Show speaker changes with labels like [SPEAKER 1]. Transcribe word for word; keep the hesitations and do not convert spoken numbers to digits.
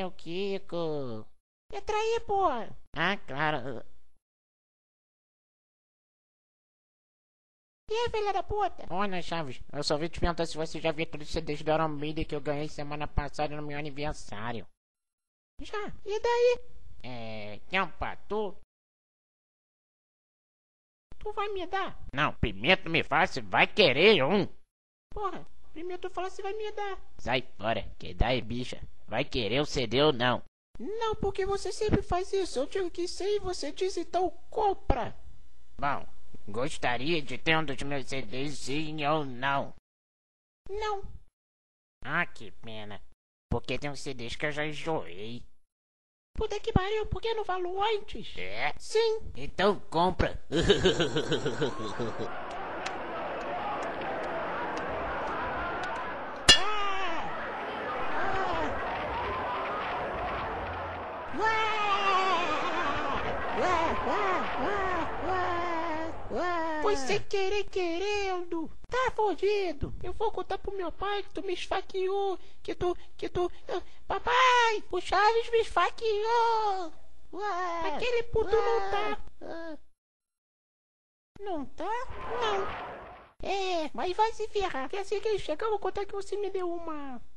[SPEAKER 1] meu Kiko.
[SPEAKER 2] Entra aí, pô.
[SPEAKER 1] Ah, claro.
[SPEAKER 2] E aí, filha da puta?
[SPEAKER 1] Olha, Chaves, eu só vim te perguntar se você já viu aqueles C Ds do Iron Maiden que eu ganhei semana passada no meu aniversário.
[SPEAKER 2] Já, e daí?
[SPEAKER 1] É... Quer um pato?
[SPEAKER 2] Tu vai me dar?
[SPEAKER 1] Não, primeiro me fala se vai querer um.
[SPEAKER 2] Porra, primeiro tu fala se vai me dar.
[SPEAKER 1] Sai fora, que daí, bicha. Vai querer o C D ou não?
[SPEAKER 2] Não, porque você sempre faz isso. Eu digo que sei e você diz, então compra.
[SPEAKER 1] Bom, gostaria de ter um dos meus C Ds sim ou não?
[SPEAKER 2] Não.
[SPEAKER 1] Ah, que pena. Porque tem uns C Ds que eu já enjoei.
[SPEAKER 2] Puta que pariu, por que não falou antes?
[SPEAKER 1] É?
[SPEAKER 2] Sim.
[SPEAKER 1] Então compra.
[SPEAKER 2] Você querer querendo, tá fodido. Eu vou contar pro meu pai que tu me esfaqueou, que tu, que tu... ah, papai, o Charles me esfaqueou. Aquele puto não tá. Não tá? Não. É, mas vai se ferrar, que assim que ele chegar eu vou contar que você me deu uma...